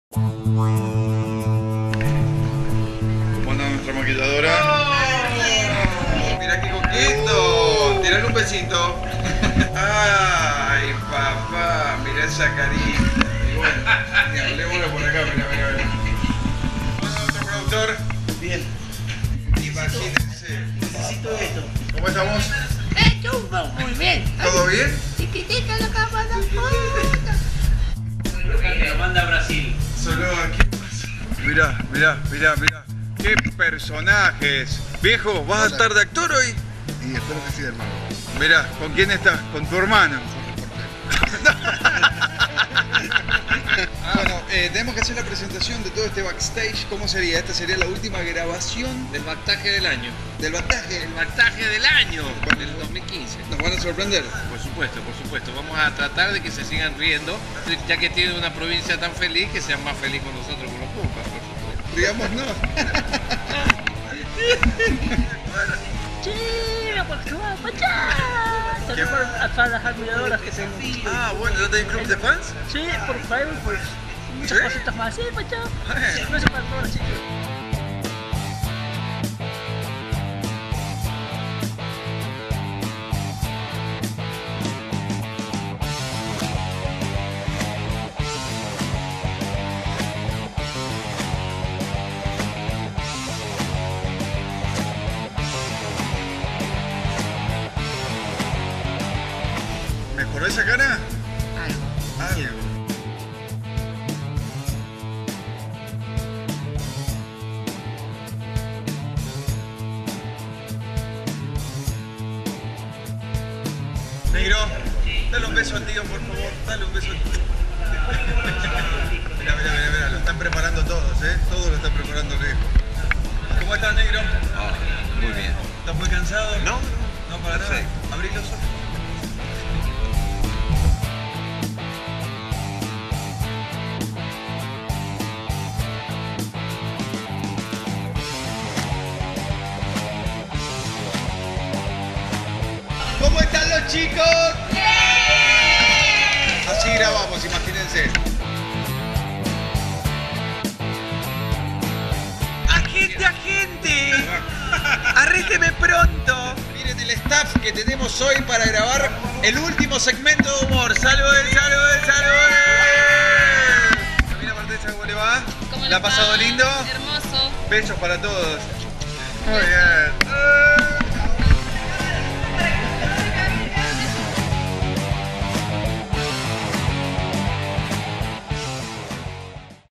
¿Cómo anda nuestra maquilladora? ¡Oh! Mirá qué coqueto. Tirale un besito. Ay, papá, mirá esa carita. Y bueno, hablemoslo por acá, mirá. ¿Cómo anda nuestro productor? Bien. Imagínense. Necesito esto. ¿Cómo estamos? Chumbo, muy bien. ¿Todo bien? Chiquitita la cámara. La manda a Brasil. Solo aquí pasa. Mirá. ¡Qué personajes! Viejo, ¿vas a estar de actor hoy? Y espero que sí, hermano. Mirá, ¿con quién estás? ¿Con tu hermano? Bueno, tenemos que hacer la presentación de todo este backstage. ¿Cómo sería? Esta sería la última grabación Del bactaje del año. del backstage. El bactaje del año del 2015. ¿Nos van a sorprender? Por supuesto. Vamos a tratar de que se sigan riendo, ya que tienen una provincia tan feliz, que sean más felices con nosotros, con los Pumas, por supuesto. Digamos no. Chira, por favor, pachá. Tenemos a todas las admiradoras que tengo. Ah, bueno, ¿no tenés club de fans? Sí, por favor, pues. Muchas ¿Sí? cositas más. Sí, pachá. No se para todas las chicas. ¿Mejoró esa cara? Algo. Negro, dale un beso al tío, por favor. Dale un beso al tío. Mirá, lo están preparando todos, ¿eh? Todos lo están preparando el viejo. ¿Cómo estás, negro? Muy bien. ¿Estás muy cansado? No, No, para nada. Sí. Abrí los ojos. ¿Cómo están los chicos? Así grabamos, imagínense. ¡Agente! ¡Arrésteme pronto! Miren el staff que tenemos hoy para grabar el último segmento de humor. ¡Salud! Camila Martesa, ¿cómo le va? ¿Cómo ¿La ha les va? pasado lindo? Hermoso. Besos para todos. Muy bien.